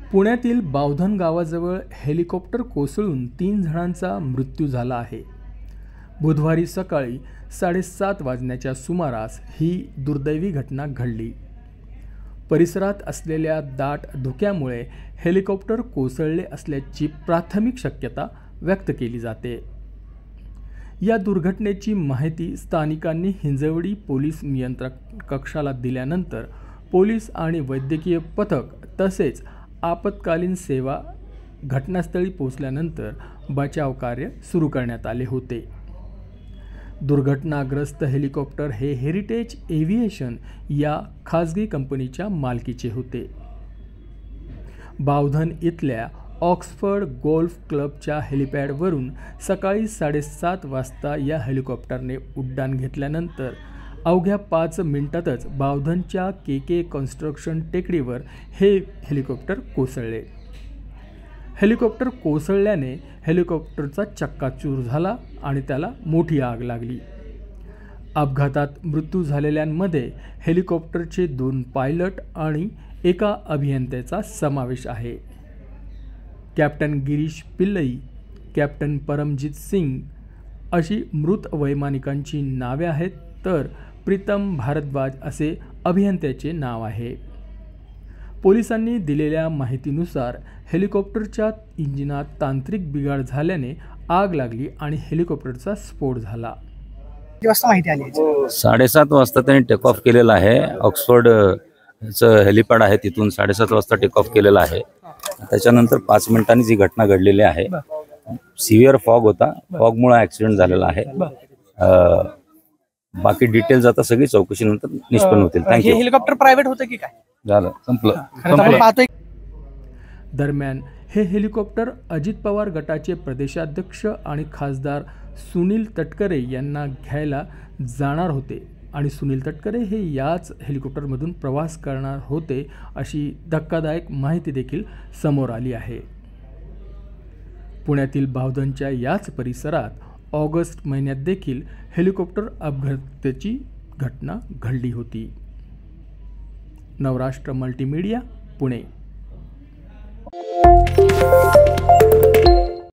पुण्यातील बावधन गावाजवळ हेलिकॉप्टर कोसळून 3 जणांचा मृत्यू झाला आहे। बुधवारी सकाळी 7:30 वाजण्याच्या सुमारास ही दुर्दैवी घटना घडली। परिसरात असलेल्या दाट धुक्यामुळे हेलिकॉप्टर कोसळले असल्याची प्राथमिक शक्यता व्यक्त केली जाते। या दुर्घटनेची माहिती स्थानिकांनी हिंजवडी पोलीस नियंत्रण कक्षाला दिल्यानंतर पोलीस आणि वैद्यकीय पथक तसेच आपत्कालीन सेवा घटनास्थळी पोहोचल्यानंतर बचाव कार्य सुरू करण्यात आले होते। दुर्घटनाग्रस्त हेलिकॉप्टर हे हेरिटेज एव्हिएशन या खाजगी कंपनीच्या मालकीचे होते। बावधन इथल्या ऑक्सफर्ड गोल्फ क्लबच्या हेलिपॅडवरून सकाळी 7:30 वाजता या हेलिकॉप्टरने उड्डाण घेतल्यानंतर अवघ्या 5 मिनिटातच बावधनच्या के कन्स्ट्रक्शन टेकडीवर हे हेलिकॉप्टर कोसळले। हेलिकॉप्टर कोसळल्याने हेलिकॉप्टरचा चक्काचूर झाला आणि त्याला मोठी आग लागली। अपघातात मृत्यू झालेल्यांमध्ये हेलिकॉप्टरचे 2 पायलट आणि एका अभियंत्याचा समावेश आहे। कॅप्टन गिरीश पिल्लई, कॅप्टन परमजीत सिंग अशी मृत वैमानिकांची नावे आहेत, तर प्रीतम भारद्वाज असे अभियंत्याचे नाव आहे। पोलिसांनी दिलेल्या माहितीनुसार हेलिकॉप्टरच्या इंजिनात तांत्रिक बिघाड झाल्याने आग लागली आणि हेलिकॉप्टरचा स्फोट झाला। किती वाजता माहिती आली? 7:30 वाजता त्यांनी टेक ऑफ केलेला आहे। ऑक्सफर्ड चं हेलिपॅड आहे, तिथून 7:30 वाजता टेक ऑफ केलेला आहे। त्याच्यानंतर 5 मिनिटांनी जी घटना घडलेली आहे, सिव्हिअर फॉग होता, फॉगमुळे ऍक्सिडेंट झालेला आहे। बाकी डिटेल्स आता सगळी चौकशीनंतर निष्पन्न होतील। थँक्यू। हेलिकॉप्टर प्रायव्हेट होतं की काय? झालं, संपलं। दरम्यान हे हेलिकॉप्टर अजित पवार गटाचे प्रदेशाध्यक्ष आणि खासदार सुनील तटकरे यांना घ्यायला जाणार होते आणि सुनील तटकरे हे याच हेलिकॉप्टरमधून प्रवास करणार होते अशी धक्कादायक माहिती देखील समोर आली आहे। पुण्यातील बावधनच्या याच परिसरात ऑगस्ट महिन्यात देखील हेलिकॉप्टर अपघाताची घटना घडली होती। नवराष्ट्र मल्टीमीडिया, पुणे।